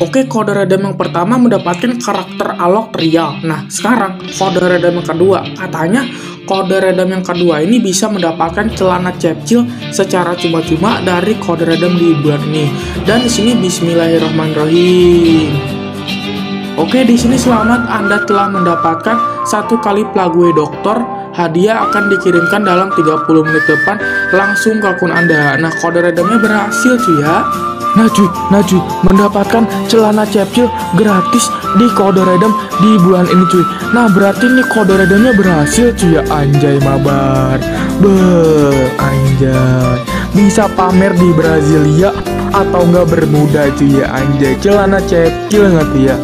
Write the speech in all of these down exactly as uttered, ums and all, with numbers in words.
Oke, kode redam yang pertama mendapatkan karakter Alok Real. Nah, sekarang kode redam yang kedua. Katanya kode redam yang kedua ini bisa mendapatkan celana Cepcil secara cuma-cuma dari kode redam di bulan ini. Dan di sini bismillahirrahmanirrahim. Oke, di sini selamat, Anda telah mendapatkan satu kali plugway dokter. Hadiah akan dikirimkan dalam tiga puluh menit depan langsung ke akun Anda. Nah, kode redamnya berhasil cuy ya. Nah cuy, nah cuy, mendapatkan celana Cepcil gratis di kode redam di bulan ini cuy. Nah berarti nih kode redamnya berhasil cuy ya. Anjay mabar, be anjay, bisa pamer di Brasilia atau nggak Bermuda cuy ya. Anjay, celana Cepcil nggak ya.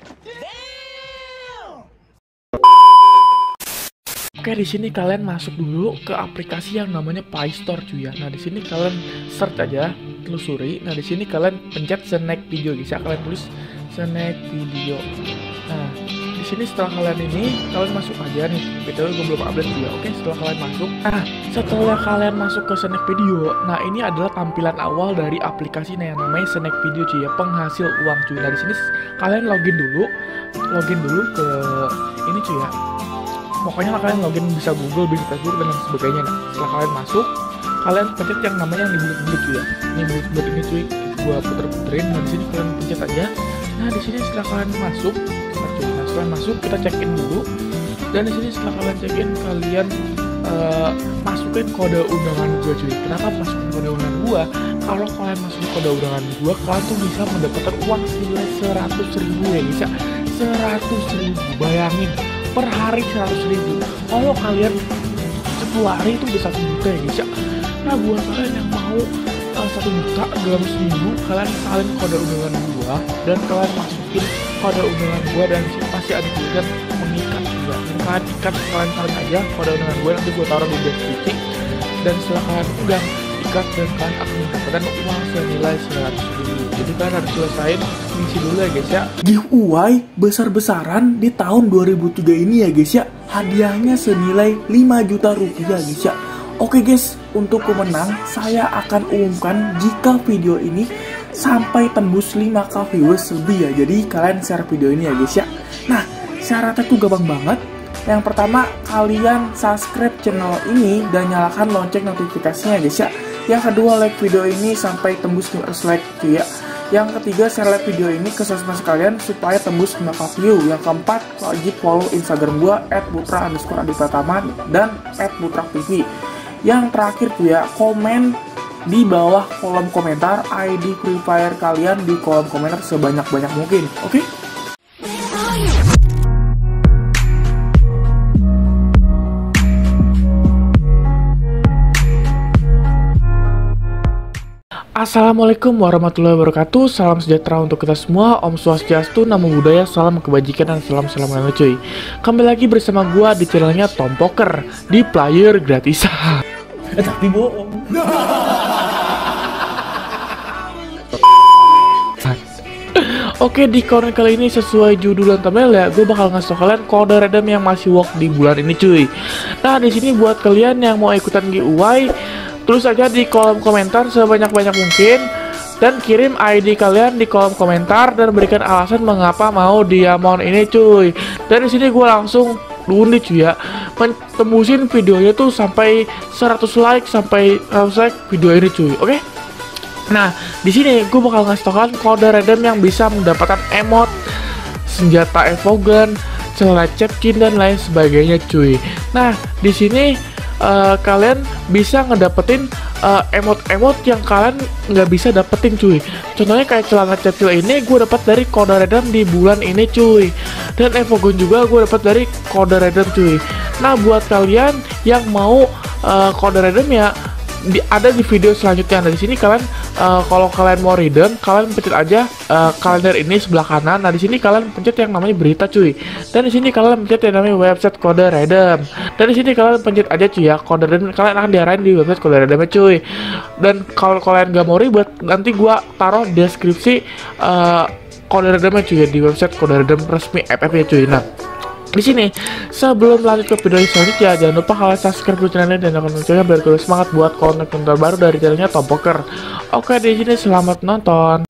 Oke, di sini kalian masuk dulu ke aplikasi yang namanya Play Store cuy ya. Nah, di sini kalian search aja, telusuri. Nah, di sini kalian pencet snack video guys ya. Kalian tulis snack video. Nah, di sini setelah kalian ini, kalian masuk aja nih. Btw gue belum update juga. Oke, setelah kalian masuk. Nah, setelah kalian masuk ke snack video, nah ini adalah tampilan awal dari aplikasi yang namanya snack video cuy ya, penghasil uang cuy. Nah, di sini kalian login dulu, login dulu ke ini cuy ya. Pokoknya kalian login bisa Google, bisa Facebook dan lain sebagainya. Nah, setelah kalian masuk, kalian pencet yang namanya yang di bulut-bulut cuy ya. Ini bulut-bulut ini cuy, gua puter-puterin. Nah, di sini kalian pencet aja. Nah, di sini setelah kalian masuk, nah, cuy, nah setelah masuk kita check in dulu. Dan di sini setelah kalian check in, kalian uh, masukin kode undangan gua cuy. Kenapa masukin kode undangan gua? Kalau kalian masukin kode undangan gua, kalian tuh bisa mendapatkan uang senilai seratus ribu ya guys ya. seratus ribu, bayangin. Per hari seratus ribu. Kalau kalian sepuluh hari itu bisa satu juta ya guys ya. Nah buat kalian yang mau uh, satu juta dalam seminggu, kalian salin kode undangan gua dan kalian masukin kode undangan gua dan pasti ada tulisan mengikat juga. Dan kalian ikat, kalian salin aja kode undangan gua, nanti gua taruh di deskripsi. Dan setelah kalian udah ikat dan kalian akan mendapatkan uang senilai seratus ribu. Jadi kalian harus selesain misi dulu ya guys ya. Giveaway besar-besaran di tahun dua ribu tiga ini ya guys ya. Hadiahnya senilai lima juta rupiah guys ya. Oke guys, untuk pemenang saya akan umumkan jika video ini sampai tembus lima k viewers lebih ya. Jadi kalian share video ini ya guys ya. Nah, syaratnya tuh gampang banget. Yang pertama, kalian subscribe channel ini dan nyalakan lonceng notifikasinya guys ya. Yang kedua, like video ini sampai tembus lima ratus like cuy ya. Yang ketiga, share like video ini ke sosmed kalian supaya tembus lima k view. Yang keempat, wajib follow Instagram gua et putra underscore adipratama dan et putra tv. Yang terakhir tuh ya, komen di bawah kolom komentar I D Free Fire kalian di kolom komentar sebanyak-banyak mungkin. Oke? Okay? Assalamualaikum warahmatullahi wabarakatuh. Salam sejahtera untuk kita semua. Om Swastiastu, Namo Buddhaya, salam kebajikan dan salam salam yang cuy. Kembali lagi bersama gua di channelnya Tom Poker di player gratisan. Eh tapi bohong. Oke, di konten kali ini sesuai judul dan thumbnail ya, gue bakal ngasih tau kalian kode redam yang masih work di bulan ini cuy. Nah, di sini buat kalian yang mau ikutan giveaway, tulis aja di kolom komentar sebanyak-banyak mungkin dan kirim I D kalian di kolom komentar dan berikan alasan mengapa mau diamond ini cuy. Dan di sini gue langsung undi cuy ya, tembusin videonya tuh sampai seratus like, sampai seratus like video ini cuy. Oke? Okay? Nah, di sini gue bakal ngasih tau kalian kode redam yang bisa mendapatkan emot, senjata evogan, celana Cepcil dan lain sebagainya cuy. Nah, di sini uh, kalian bisa ngedapetin uh, emot-emot yang kalian nggak bisa dapetin cuy. Contohnya kayak celana Cepcil ini gue dapat dari kode redam di bulan ini cuy. Dan evogan juga gue dapat dari kode redam cuy. Nah, buat kalian yang mau uh, kode redam ya, Di, ada di video selanjutnya. Nah, di sini kalian uh, kalau kalian mau redeem, kalian pencet aja uh, kalender ini sebelah kanan. Nah, di sini kalian pencet yang namanya berita cuy. Dan di sini kalian pencet yang namanya website kode redeem. Dan di sini kalian pencet aja cuy ya kode redeem, kalian akan diarahin di website kode redeem cuy. Dan kalau kalian gak mau ribet, nanti gua taruh deskripsi uh, kode redeemnya cuy ya, di website kode redeem resmi F F ya cuy. Nah, di sini sebelum lanjut ke video selanjutnya, jangan lupa kalian subscribe dulu channel ini dan akun loncengnya biar kalian semangat buat konten terbaru dari channelnya Tom Poker. Oke, di sini selamat nonton.